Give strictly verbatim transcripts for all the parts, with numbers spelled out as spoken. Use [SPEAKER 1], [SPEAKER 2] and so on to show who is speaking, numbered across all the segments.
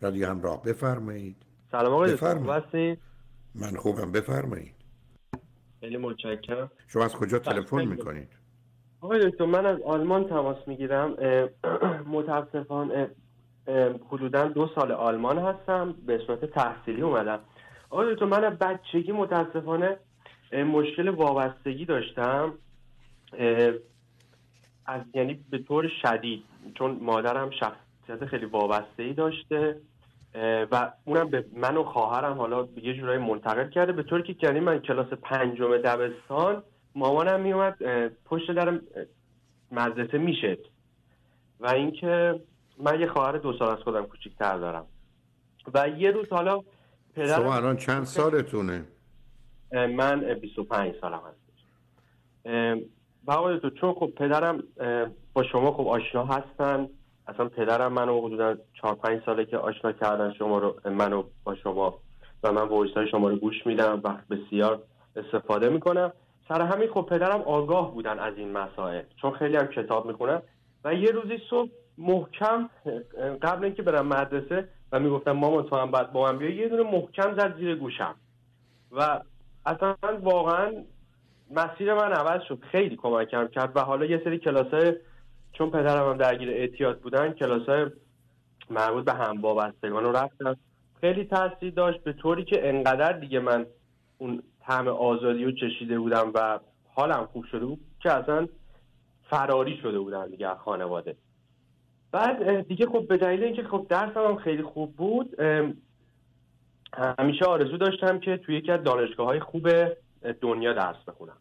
[SPEAKER 1] رادیو همراه، بفرمایید.
[SPEAKER 2] سلام آقای دکتر، خوب
[SPEAKER 1] بفرمایید.
[SPEAKER 2] هستین؟
[SPEAKER 1] من خوبم، بفرمایید.
[SPEAKER 2] خیلی متشکرم.
[SPEAKER 1] شما از کجا تلفن
[SPEAKER 2] خیلی.
[SPEAKER 1] میکنید؟
[SPEAKER 2] آقای دکتر من از آلمان تماس میگیرم. متاسفانه حدودا دو سال آلمان هستم، به صورت تحصیلی اومدم. آقای دکتر من از بچگی متاسفانه مشکل وابستگی داشتم، از یعنی به طور شدید، چون مادرم شخصیت خیلی وابسته‌ای داشته و اونم به من و خواهرم حالا یه جورایی منتقل کرده، به طوری که یعنی من کلاس پنجم دبستان مامانم میومد پشت در مدرسه میشد و اینکه من یه خواهر دو سال از خودم کوچیک‌تر دارم و یه روز حالا پدرم.
[SPEAKER 1] شما الان چند سالتونه؟
[SPEAKER 2] من بیست و پنج سالم هستش. و آقای دکتر چون خب پدرم با شما خب آشنا هستن، اصلا پدرم منو حدودا چهار پنج ساله که آشنا کردن شما رو، منو با شما، و من وایسای شما رو گوش میدم و بسیار استفاده میکنم. سر همین خب پدرم آگاه بودن از این مسائل، چون خیلی هم کتاب میخونن و یه روزی صبح محکم قبل اینکه برم مدرسه و میگفتم مامان تو هم باید با من بیا، یه دونه محکم زد زیر گوشم و اصلا واقعا مسیر من عوض شد، خیلی کمکم کرد. و حالا یه سری کلاسای، چون پدرم هم درگیر اعتیاد بودن، کلاسای مربوط به هم وابستگان رو رفتم، خیلی تاثیر داشت، به طوری که انقدر دیگه من اون طعم آزادی رو چشیده بودم و حالم خوب شده بود که اصلا فراری شده بودم دیگه از خانواده. بعد دیگه خب به دلیل اینکه خب درسم هم خیلی خوب بود، همیشه آرزو داشتم که توی یکی از دانشگاه‌های خوب دنیا درس بخونم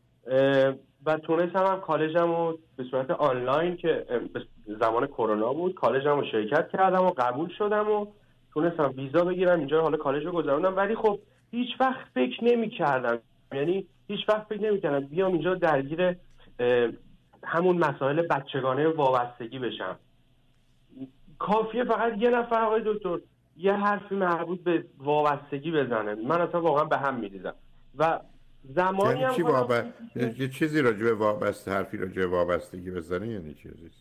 [SPEAKER 2] و تونستم هم کالجم رو به صورت آنلاین که زمان کرونا بود کالجم رو شرکت کردم و قبول شدم و تونستم ویزا بگیرم اینجا، حالا کالج رو گذروندم. ولی خب هیچ وقت فکر نمی کردم، یعنی هیچ وقت فکر نمی کردم بیام اینجا درگیر همون مسائل بچگانه وابستگی بشم. کافیه فقط یه نفر آقای دکتر یه حرفی مربوط به وابستگی بزنه، من اصلا واقعا به هم میریزم. و زمانی هم
[SPEAKER 1] چی وابست... یه چیزی راجع به وابسته حرفی راجع به وابستگی بزنه یعنی چیزی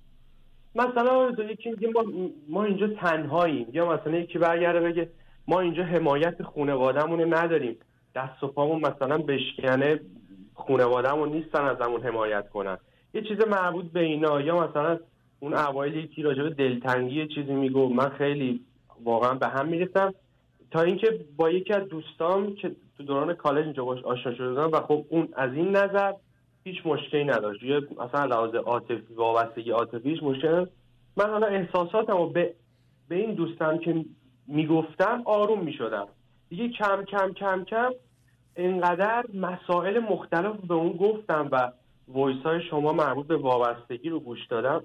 [SPEAKER 2] مثلا یکی میگه ما ما اینجا تنهاییم، یا مثلا یکی برگرده بگه ما اینجا حمایت خانواده‌مون نداریم، دست و پامون مثلا بشکنه خانواده‌مون نیستن ازمون حمایت کنن، یه چیز مربوط به اینا. یا مثلا اون اوایل یکی راجع به دلتنگی چیزی میگه، من خیلی واقعا به هم میریختم، تا اینکه با یکی از دوستام که تو دوران کالج اینجا باش آشنا شده بودم و خب اون از این نظر هیچ مشکلی نداشت، یا مثلا لحاظ عاطفی وابستگی عاطفیش مشکل، من حالا احساساتمو به به این دوستم که میگفتم آروم میشدم دیگه. کم کم کم کم اینقدر مسائل مختلف به اون گفتم و وایسای شما مربوط به وابستگی رو گوش دادم.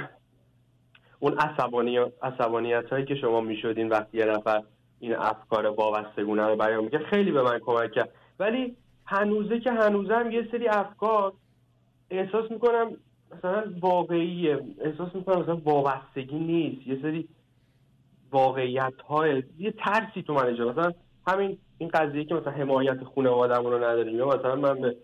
[SPEAKER 2] اون عصبانیت عصبانیت هایی که شما میشدین وقتی یه نفر این افکار وابستگونه رو بیان میگه، خیلی به من کمک کرد. ولی هنوزه که هنوزم یه سری افکار احساس میکنم مثلا واقعیه، احساس میکنم مثلا وابستگی نیست، یه سری واقعیت های، یه ترسی تو من اینجا، مثلا همین این قضیه که مثلا حمایت خانواده‌مون رو نداریم، یا مثلا من به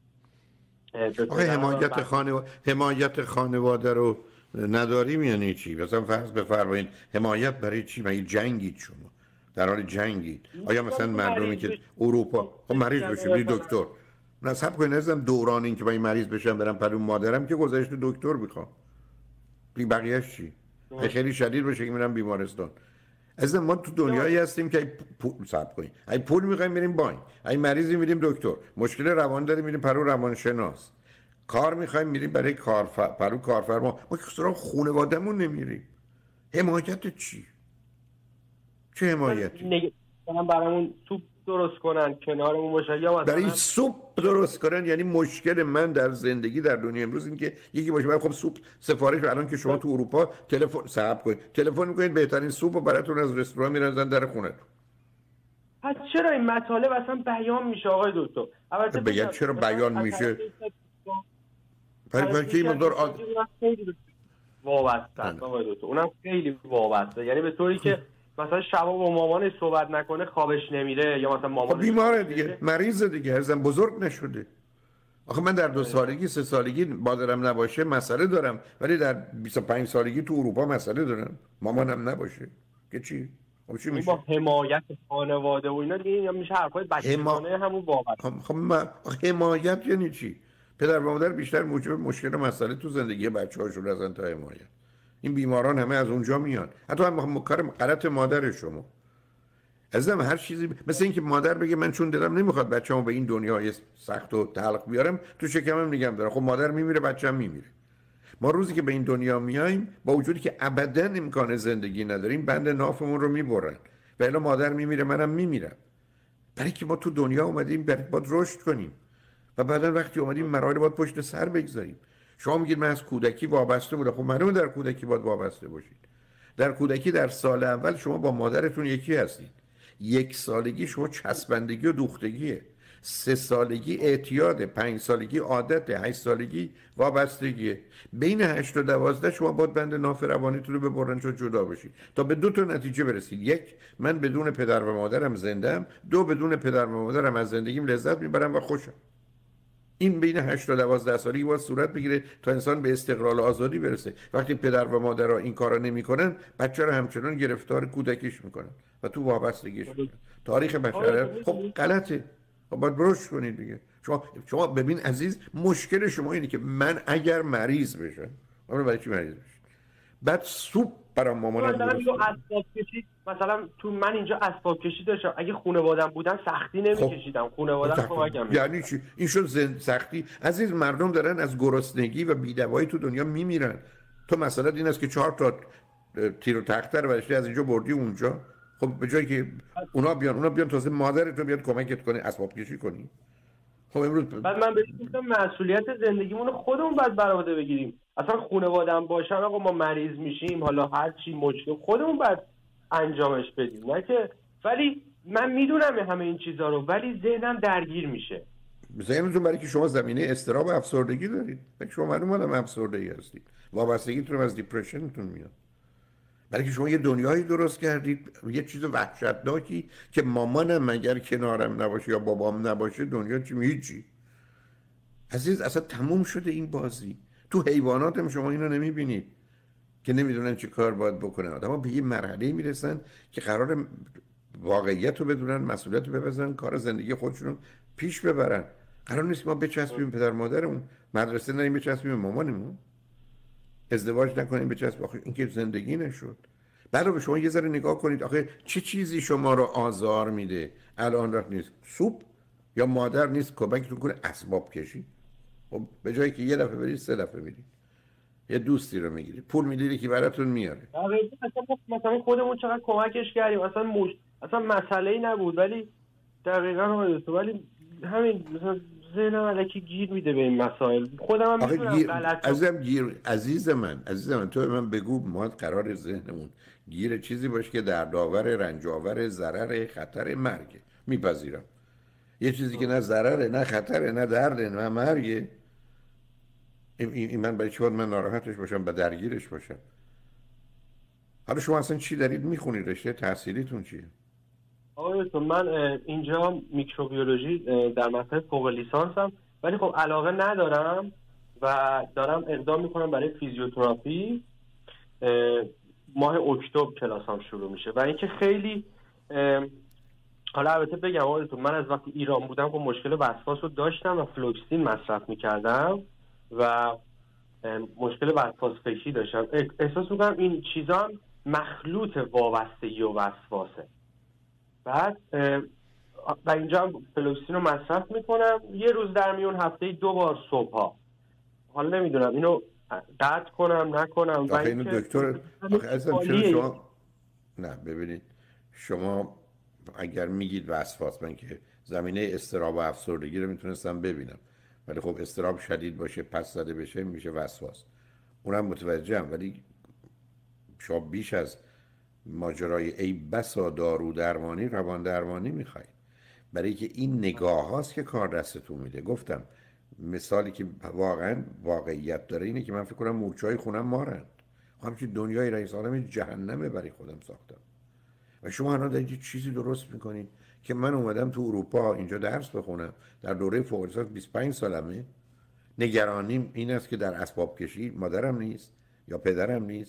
[SPEAKER 1] آقای حمایت خانواده حمایت خانواده رو نداریم یعنی چی؟ مثلا فرض بفرمایید حمایت برای چی؟ مگه جنگید شما؟ در حال جنگید؟ آیا مثلا مردمی که اروپا خب مریض بشه بری دکتر؟ نصب کنید ازم دوران این که با این مریض بشم برم پلو مادرم که گذشته دکتر میخوام. بی بقیه‌اش چی؟ خیلی شدید بشه که میرم بیمارستان. ازم ما تو دنیایی هستیم که پول صرف کنیم. ای پول می‌خوایم میریم بانک، ای مریضی میریم دکتر، مشکل روان داریم میریم پرو روانشناس، کار می‌خوایم میریم برای کارفر پرو کارفرما. ما که سراغ خانواده‌مون نمیریم. حمایت چی؟ چه حمایتی؟
[SPEAKER 2] مثلا برامون سوپ درست کنن کنارمون باشه، یا مثلا
[SPEAKER 1] برای سوپ درست کنن. یعنی مشکل من در زندگی در دنیا امروز این که یکی باشه خب سوپ سفارش، الان که شما تو اروپا تلفن صاحب کنید، تلفن میکنید بهترین سوپو براتون از رستوران میرن در خونه.
[SPEAKER 2] پس چرا این مطالب اصلا بیان میشه آقای دکتر؟ البته
[SPEAKER 1] بگید چرا بیان میشه؟ برای که این مقدار آد...
[SPEAKER 2] وابسته آقای دکتر، اونم خیلی وابسته، یعنی به طوری که مثلا شبا با مامانش صحبت نکنه خوابش نمیره، یا مثلا مامانش
[SPEAKER 1] بیماره دیگه، مریضه دیگه، ازم بزرگ نشده. آخه من در دو سالگی سه سالگی مادرم نباشه مسئله دارم، ولی در بیست و پنج سالگی تو اروپا مسئله دارم مامانم نباشه. که چی؟ خب چی میشه؟
[SPEAKER 2] با حمایت خانواده و اینا دیگه میشه حرفای بچگانه
[SPEAKER 1] حما...
[SPEAKER 2] همون باور.
[SPEAKER 1] خب خب من... حمایت یعنی چی؟ پدر و مادر بیشتر موجب مشکل و مسئله تو زندگی بچه‌هاشون هستن تا حمایت. این بیماران همه از اونجا میان. حتی هم کار غلط مادر شما. عزیزم هر چیزی مثل اینکه مادر بگه من چون دلم نمیخواد بچه‌مو به این دنیای سخت و تلخ بیارم تو شکمم نگم دارم. خب مادر میمیره بچه‌م میمیره. ما روزی که به این دنیا میایم با وجودی که ابدا امکان زندگی نداریم بند نافمون رو میبرن و الا مادر میمیره منم میمیرم. برای که ما تو دنیا اومدیم باید رشد کنیم و بعدا وقتی اومدیم مراحل باید پشت سر بگذاریم. شما میگید من از کودکی وابسته بودم. خب معلومه در کودکی باید وابسته باشید. در کودکی در سال اول شما با مادرتون یکی هستید. یک سالگی شما چسبندگی و دوختگیه. سه سالگی اعتیاده، پنج سالگی عادته، هشت سالگی وابستگیه. بین هشت و دوازده شما باید بند ناف روانیتون رو ببرن چون جدا بشید تا به دو تا نتیجه برسید. یک، من بدون پدر و مادرم زنده‌ام. دو، بدون پدر و مادرم از زندگیم لذت میبرم و خوشم. این بین هشت تا دوازده سالگی باید صورت بگیره تا انسان به استقلال و آزادی برسه. وقتی پدر و مادرها این کارا نمیکنن بچه رو همچنان گرفتار کودکیش میکنن و تو وابستگیش میکنن. تاریخ بشر خب غلطه. خب باید بروش کنید دیگه. شما شما ببین عزیز، مشکل شما اینه که من اگر مریض بشم، من برای چی مریض بشم؟ بعد سوپ برام مامانم درست
[SPEAKER 2] اسباب کشی مثلا تو من اینجا اسباب کشی داشتم. اگه خانواده‌ام بودن سختی نمی‌کشیدم. خانواده‌ام کمکم
[SPEAKER 1] یعنی چی؟ این شد زند سختی. عزیز مردم دارن از گرسنگی و بی‌دوایی تو دنیا میمیرن. تو مثلا این است که چهار تا تیر و تختر ورشته از اینجا بردی اونجا. خب به جایی که اونا بیان اونا بیان تازه مادرت تو بیاد کمکت کنه اسباب کشی کنی. خب امروز
[SPEAKER 2] بعد من بهش گفتم مسئولیت زندگیمون خودمون باید بر عهده بگیریم. اصلا خانواده‌ام باشن آقا ما مریض میشیم حالا هر چی مشکل خودمون باید انجامش بدیم. نه که ولی من میدونم همه این چیزا رو ولی ذهنم درگیر میشه.
[SPEAKER 1] ذهنتون برای که شما زمینه اضطراب و افسردگی دارید. فکر شما معلومه آدم افسردگی هستید. وابستگیتون از دیپرشنتون میاد. برای که شما یه دنیایی درست کردید، یه چیز وحشتناکی که مامانم مگر کنارم نباشه یا بابام نباشه دنیا چی هیچی. عزیز اصلا تموم شده این بازی. تو حیوانات هم شما اینو نمیبینید که نمیدونن چه کار باید بکنن. آدم‌ها به یه مرحله میرسن که قرار واقعیت رو بدونن، مسئولیت رو بپذیرن، کار زندگی خودشون رو پیش ببرن. قرار نیست ما بچسبیم پدر مادرمون، مدرسه نریم بچسبیم مامانمون، ازدواج نکنیم بچسبیم. آخه این که زندگی نشد. بعد به شما یه ذره نگاه کنید آخه چه چیزی شما رو آزار میده الان راه نیست سوپ یا مادر نیست کمکتون کنه اسباب کشی. خب به جایی که یه دفعه برید سه دفعه میرید یه دوستی رو میگیرید پول میدید که براتون میاره.
[SPEAKER 2] مثلا خودمون چقدر کمکش کردیم اصلا مش... اصلا مسئله‌ای نبود ولی دقیقاً حالت ولی همین مثلا ذهنم الکی گیر میده به این مسائل. خودم هم میدونم غلط
[SPEAKER 1] عزیزم گیر عزیز من عزیز من تو من بگو ما قرار ذهنمون گیر چیزی باشه که دردآور، رنج‌آور، ضرر، خطر، مرگ. میپذیرم. یه چیزی که نه ضرره نه خطره نه درده نه مرگه، این, این من برای چی باید من ناراحتش باشم و درگیرش باشم؟ حالا شما اصلا چی دارید میخونید؟ رشته تحصیلیتون چیه؟
[SPEAKER 2] آقای دکتر من اینجا میکروبیولوژی در مقطع فوق لیسانسم ولی خب علاقه ندارم و دارم اقدام میکنم برای فیزیوتراپی. ماه اکتبر کلاسام شروع میشه و اینکه خیلی حالا البته بگم آقای دکتر من از وقتی ایران بودم که مشکل وسواس رو داشتم و فلوکسین مصرف میکردم و مشکل وسواس فکری داشتم. احساس میکنم این چیزا هم مخلوط وابستگی و وسواسه. بعد و اینجا هم فلوکسین رو مصرف میکنم یه روز در میون هفته دو بار صبح ها. حالا نمیدونم اینو قطع کنم نکنم.
[SPEAKER 1] آخه اینو دکتر آخه اصلا چرا شما نه ببینید شما اگر میگید وسواس من که زمینه اضطراب و افسردگی رو میتونستم ببینم ولی خب اضطراب شدید باشه پس زده بشه میشه وسواس اونم متوجهم ولی شما بیش از ماجرای ای بسا دارو درمانی روان درمانی میخواید برای که این نگاه هاست که کار دستتون میده. گفتم مثالی که واقعا واقعیت داره اینه که من فکر کنم مورچه‌های خونم مارند. همچین دنیای رئیس عالم جهنمه برای خودم ساختم و شما الان دارید چیزی درست میکنید که من اومدم تو اروپا اینجا درس بخونم در دوره فوق لیسانس بیست و پنج سالمه. نگرانیم این است که در اسباب کشی مادرم نیست یا پدرم نیست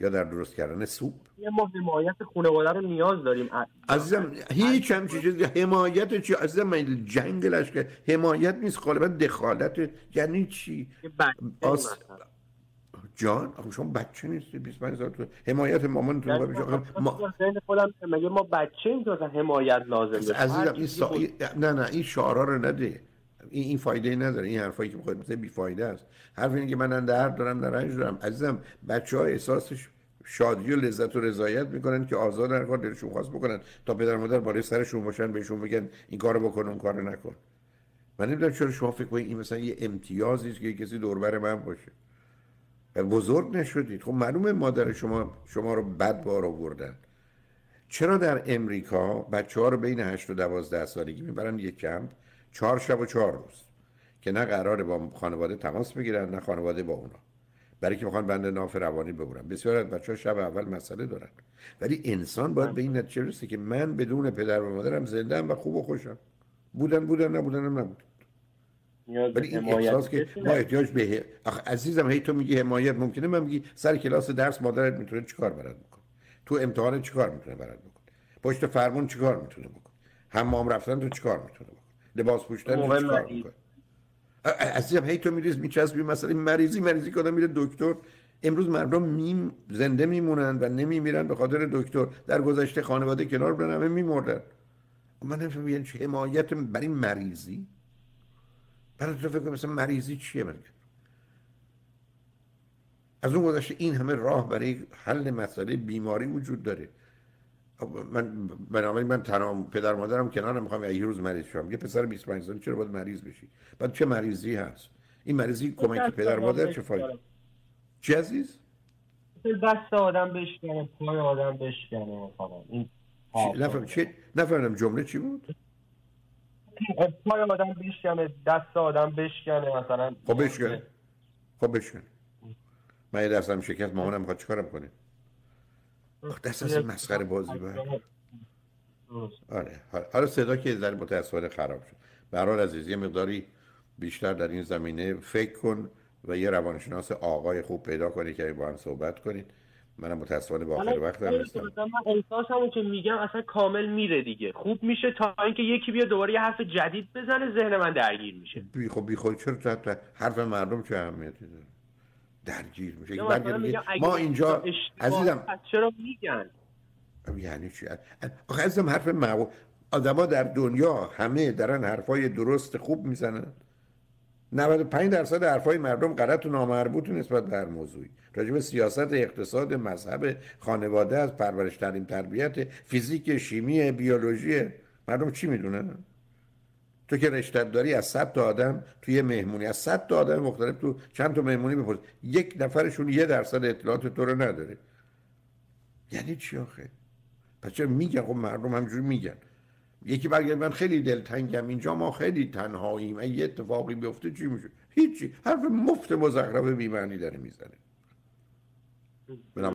[SPEAKER 1] یا در درست کردن سوپ؟
[SPEAKER 2] ما حمایت خانواده رو نیاز داریم
[SPEAKER 1] عزیزم. هیچ هم چیزی حمایت چی عزیزم؟ من جنگ لشکر حمایت نیست، غالبا دخالت. یعنی چی؟ آس... جان آخه شما بچه نیستی، بیست و پنج سال تو حمایت مامانتون رو ببینید.
[SPEAKER 2] ما خودم مگه ما بچه این تو حمایت لازم داره
[SPEAKER 1] عزیزم؟ این سا... نه نه این شعارا رو نده، این این فایده نداره. این حرفایی که میخواد مثلا بی فایده است. حرف اینه که من درد دارم، درنج دارم. عزیزم بچه‌ها احساسش شادی و لذت و رضایت میکنن که آزاد هر کار دلشون خواست بکنن، تا پدر مادر بالای سرشون باشن بهشون بگن این کارو بکن اون کارو نکن. من نمیدونم چرا شما فکر کنید این مثلا یه امتیازی است که کسی دور بر من باشه. بزرگ نشدید. خب معلومه مادر شما شما رو بد بار آوردن. چرا در امریکا بچه‌ها رو بین هشت و دوازده سالگی میبرن یک کمپ چهار شب و چهار روز که نه قراره با خانواده تماس بگیرن نه خانواده با اونا، برای که میخوان بند ناف روانی ببرن. بسیار از بچه‌ها شب اول مسئله دارن، ولی انسان باید به این نتیجه برسه که من بدون پدر و مادرم زنده ام و خوب و خوشم. بودن بودن نبودن هم نبود. ولی این احساس که ما احتیاج به آخه عزیزم هی تو میگی حمایت، ممکنه من میگی سر کلاس درس مادرت میتونه چیکار برات بکنه، تو امتحان چیکار میتونه برات بکنه، پشت فرمون چیکار میتونه بکنه، حمام رفتن تو چیکار میتونه بکنه، لباس پوشیدن تو چیکار میکنه. عزیزم هی تو میریز میچسبی مثلا مریضی مریضی که میره دکتر. امروز مردم میم زنده میمونن و نمیمیرن به خاطر دکتر. در گذشته خانواده کنار بودن همه میمردن. من نمیفهمم یعنی چه حمایت برای مریضی؟ برای تو فکر کنم مثلا مریضی چیه؟ من از اون گذشته این همه راه برای حل مسئله بیماری وجود داره. من بنابراین من تنها پدر مادرم کنارم، میخوام یه روز مریض شم. یه پسر بیست و پنج ساله چرا باید مریض بشی؟ بعد چه مریضی هست؟ این مریضی کمک پدر مادر چه فایده؟ چی عزیز؟
[SPEAKER 2] دست آدم بشکنه، پای آدم بشکنه مثلا. این
[SPEAKER 1] نفهم چی؟ نفهمیدم جمله چی بود؟
[SPEAKER 2] پای آدم بشکنه، دست آدم بشکنه مثلا.
[SPEAKER 1] خب بشکنه. خب بشکنه. من یه دستم شکست، مامانم میخواد چیکارم کنه؟ دست از مسخره بازی بود. آره حالا صدا که ذره متأسفانه خراب شد. به هر حال عزیز یه مقداری بیشتر در این زمینه فکر کن و یه روانشناس آقای خوب پیدا کنی که با هم صحبت کنید. منم متأسفانه با آخر وقت هستم.
[SPEAKER 2] من احساسمو که میگم اصلا کامل میره دیگه. خوب میشه تا اینکه یکی بیا دوباره یه حرف جدید بزنه ذهن من درگیر میشه.
[SPEAKER 1] بی خب بی خود چرا تا حرف مردم چه اهمیتی داره؟ درگیر میشه. ما اینجا عزیزم
[SPEAKER 2] چرا میگن؟
[SPEAKER 1] یعنی چی؟ آخه عزیزم حرف معقول. آدما در دنیا همه دارن حرفای درست خوب میزنن. نود و پنج درصد حرفای مردم غلط و نامربوط نسبت به هر موضوعی. راجع به سیاست، اقتصاد، مذهب، خانواده، از پرورش، تعلیم، تربیت، فیزیک، شیمی، بیولوژی، مردم چی میدونن؟ تو که رشته داری از صد تا آدم توی مهمونی، از صد تا آدم مختلف تو چند تا مهمونی بپرس، یک نفرشون یه درصد اطلاعات تو رو نداره. یعنی چی آخه؟ پس چرا میگن؟ خب مردم همجوری میگن. یکی برگرد من خیلی دلتنگم اینجا، ما خیلی تنهاییم، اگه یه اتفاقی بیفته چی میشه؟ هیچی. حرف مفت مزخرف بی معنی داره میزنه.